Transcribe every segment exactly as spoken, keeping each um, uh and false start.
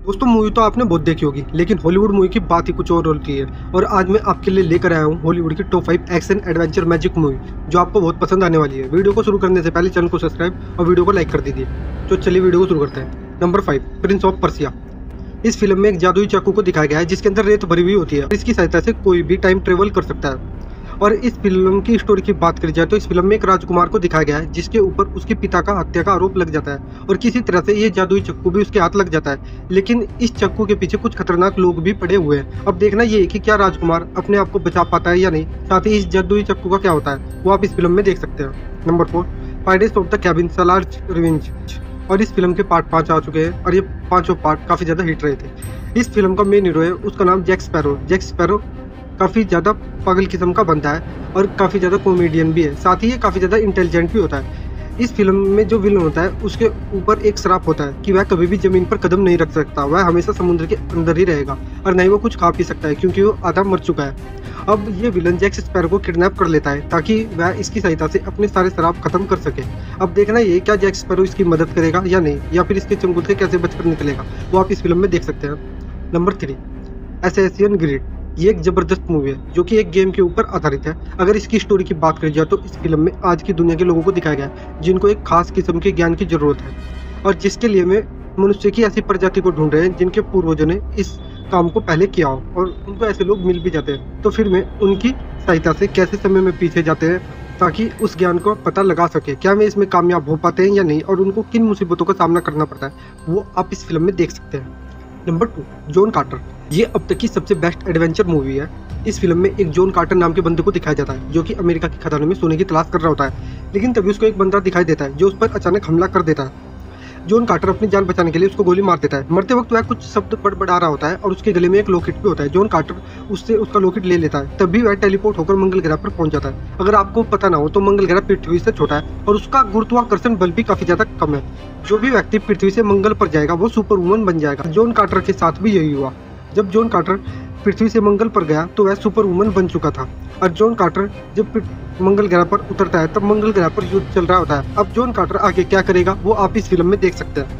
दोस्तों मूवी तो आपने बहुत देखी होगी, लेकिन हॉलीवुड मूवी की बात ही कुछ और होती है। और आज मैं आपके लिए लेकर आया हूँ हॉलीवुड की top five action adventure magic movie, जो आपको बहुत पसंद आने वाली है। वीडियो को शुरू करने से पहले चैनल को सब्सक्राइब और वीडियो को लाइक कर दीजिए। तो चलिए वीडियो को शुरू करते हैं। Number five, prince of Persia. इस फिल्म में एक जादुई चाकू को दिखाया गया है जिसके अंदर रेत भरी हुई होती है। इसकी सहायता से कोई भी टाइम ट्रेवल कर सकता है। और इस फिल्म की स्टोरी की बात करी जाए तो इस फिल्म में एक राजकुमार को दिखाया गया है जिसके ऊपर उसके पिता का हत्या का आरोप लग जाता है, और किसी तरह से ये जादुई चाकू भी उसके हाथ लग जाता है। लेकिन इस चाकू के पीछे कुछ खतरनाक लोग भी पड़े हुए हैं। अब देखना ये है कि क्या राजकुमार अपने आप को बचा पाता है या नहीं। साथ ही इस जादुई चाकू का क्या होता है वो आप इस फिल्म में देख सकते हैं। Number four, pirates of the Caribbean Salazar's revenge. और इस फिल्म के पार्ट पाँच आ चुके हैं और ये पांचों पार्ट काफी ज्यादा हिट रहे थे। इस फिल्म का मेन हीरो है, उसका नाम जैक स्पैरो। जैक स्पैरो काफ़ी ज़्यादा पागल किस्म का बनता है और काफ़ी ज़्यादा कॉमेडियन भी है। साथ ही ये काफ़ी ज़्यादा इंटेलिजेंट भी होता है। इस फिल्म में जो विलन होता है उसके ऊपर एक श्राप होता है कि वह कभी भी ज़मीन पर कदम नहीं रख सकता। वह हमेशा समुद्र के अंदर ही रहेगा और नहीं वो कुछ खा पी सकता है क्योंकि वो आधा मर चुका है। अब ये विलन जैक स्पैरो को किडनैप कर लेता है ताकि वह इसकी सहायता से अपने सारे श्राप खत्म कर सके। अब देखना ये क्या जैक स्पैरो इसकी मदद करेगा या नहीं, या फिर इसके चंगुल से कैसे बचकर निकलेगा वो आप इस फिल्म में देख सकते हैं। Number three, assassin creed. ये एक जबरदस्त मूवी है जो कि एक गेम के ऊपर आधारित है। अगर इसकी स्टोरी की बात करी जाए तो इस फिल्म में आज की दुनिया के लोगों को दिखाया गया है जिनको एक खास किस्म के ज्ञान की जरूरत है, और जिसके लिए में मनुष्य की ऐसी प्रजाति को ढूंढ रहे हैं जिनके पूर्वजों ने इस काम को पहले किया हो, और उनको ऐसे लोग मिल भी जाते हैं। तो फिर में उनकी सहायता से कैसे समय में पीछे जाते हैं ताकि उस ज्ञान को पता लगा सके क्या वे इसमें कामयाब हो पाते हैं या नहीं, और उनको किन मुसीबतों का सामना करना पड़ता है वो आप इस फिल्म में देख सकते हैं। Number two, John Carter. ये अब तक की सबसे बेस्ट एडवेंचर मूवी है। इस फिल्म में एक जॉन कार्टर नाम के बंदे को दिखाया जाता है जो कि अमेरिका की खदानों में सोने की तलाश कर रहा होता है। लेकिन तभी उसको एक बंदा दिखाई देता है जो उस पर अचानक हमला कर देता है। जॉन कार्टर अपनी जान बचाने के लिए उसको गोली मार देता है। मरते वक्त वह कुछ शब्द बड़बड़ा रहा होता है और उसके गले में एक लॉकेट भी होता है। जॉन कार्टर उससे उसका लॉकेट ले लेता है, तभी वह टेलीपोर्ट होकर मंगल ग्रह पर पहुंच जाता है। अगर आपको पता ना हो तो मंगल ग्रह पृथ्वी से छोटा है और उसका गुरुत्वाकर्षण बल भी काफी ज्यादा कम है। जो भी व्यक्ति पृथ्वी से मंगल पर जाएगा वो सुपर वुमन बन जाएगा। जॉन कार्टर के साथ भी यही हुआ। जब जॉन कार्टर पृथ्वी से मंगल पर गया तो वह सुपर वुमन बन चुका था। और जॉन कार्टर जब मंगल ग्रह पर उतरता है तब मंगल ग्रह पर युद्ध चल रहा होता है। अब जॉन कार्टर आगे क्या करेगा वो आप इस फिल्म में देख सकते हैं।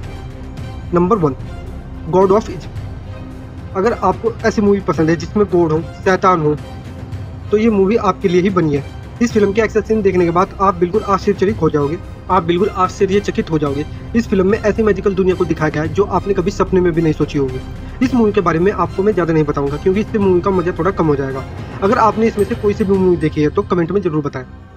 Number one, god of Egypt. अगर आपको ऐसी मूवी पसंद है जिसमें गॉड हो, शैतान हो, तो ये मूवी आपके लिए ही बनी है। इस फिल्म के एक्शन सीन देखने के बाद आप बिल्कुल आश्चर्यचकित हो जाओगे आप बिल्कुल आश्चर्यचकित हो जाओगे। इस फिल्म में ऐसी मैजिकल दुनिया को दिखाया गया है जो आपने कभी सपने में भी नहीं सोची होगी। इस मूवी के बारे में आपको मैं ज़्यादा नहीं बताऊंगा क्योंकि इससे मूवी का मजा थोड़ा कम हो जाएगा। अगर आपने इसमें से कोई सी भी मूवी देखी है तो कमेंट में जरूर बताएं।